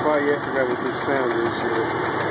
quite yet figure out what this sound is yet.